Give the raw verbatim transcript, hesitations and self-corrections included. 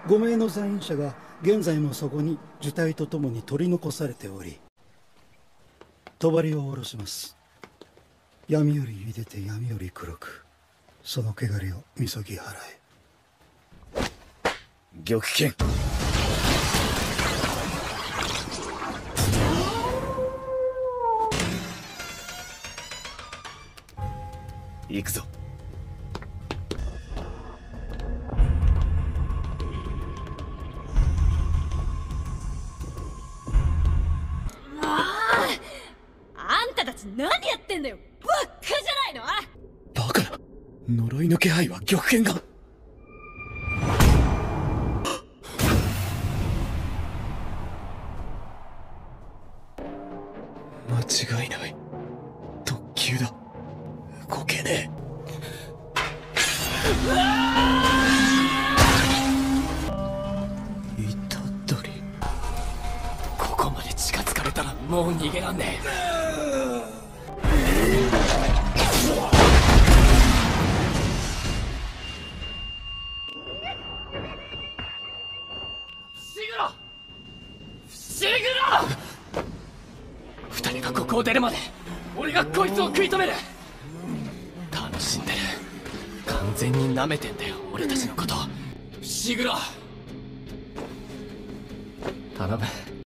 ご名の在院者が現在もそこに呪体とともに取り残されており、帳を下ろします。闇より出でて闇より黒く、その汚れをみそぎ払え。 玉剣。行くぞ。 あんたたち何やってんだよ。バッカじゃないの。 バカな。呪いの気配は玉剣が。間違いない。特急だ。動けねえ。虎杖。ここまで近づかれたらもう逃げらんねえ。二人がここを出るまで俺がこいつを食い止める。楽しんでる。完全に舐めてんだよ俺たちのこと。伏黒頼む。